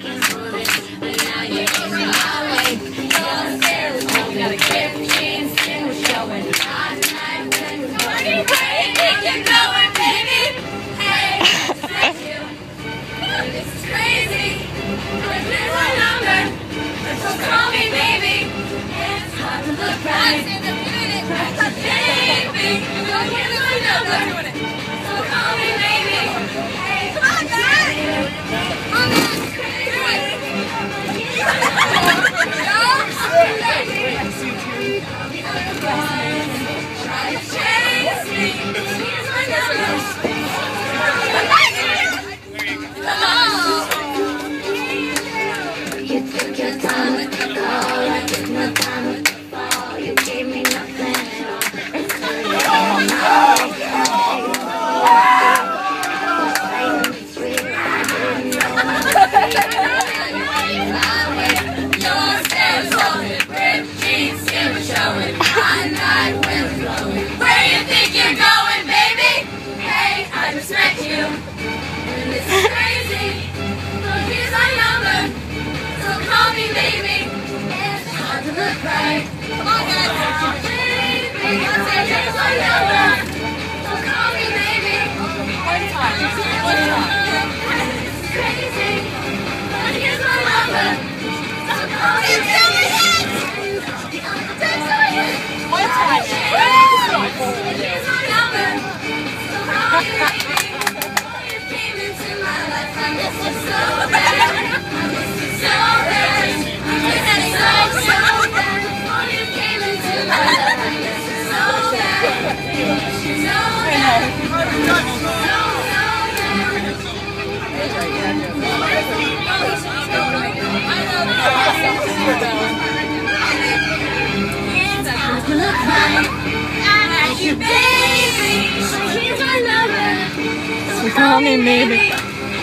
So call me maybe.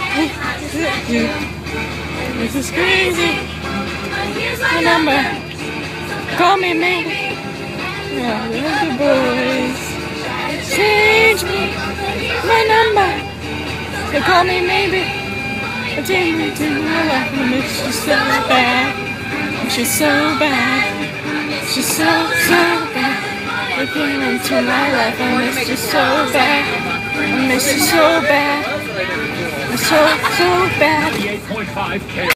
This is crazy. My number. Call me maybe. Yeah, the boys. Change me. My number. So call me maybe. I take me to my life. I miss you so bad. She's so bad. She's so bad. You came into my life. I miss you so bad. I miss you so bad. So bad. 8.5K.